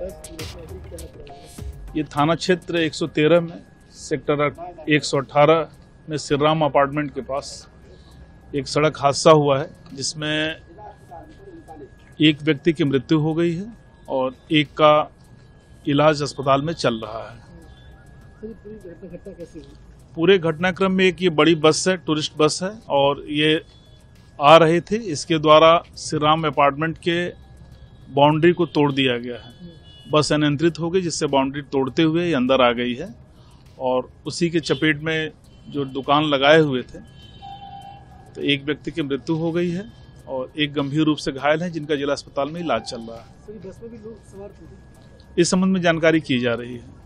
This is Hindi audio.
ये थाना क्षेत्र 113 में सेक्टर 118 में श्रीराम अपार्टमेंट के पास एक सड़क हादसा हुआ है, जिसमें एक व्यक्ति की मृत्यु हो गई है और एक का इलाज अस्पताल में चल रहा है। पूरे घटनाक्रम में एक ये बड़ी बस है, टूरिस्ट बस है, और ये आ रहे थे। इसके द्वारा श्रीराम अपार्टमेंट के बाउंड्री को तोड़ दिया गया है। बस अनियंत्रित हो गई, जिससे बाउंड्री तोड़ते हुए ये अंदर आ गई है और उसी के चपेट में जो दुकान लगाए हुए थे, तो एक व्यक्ति की मृत्यु हो गई है और एक गंभीर रूप से घायल है, जिनका जिला अस्पताल में इलाज चल रहा है। बस में भी लोग सवार थे। इस संबंध में जानकारी की जा रही है।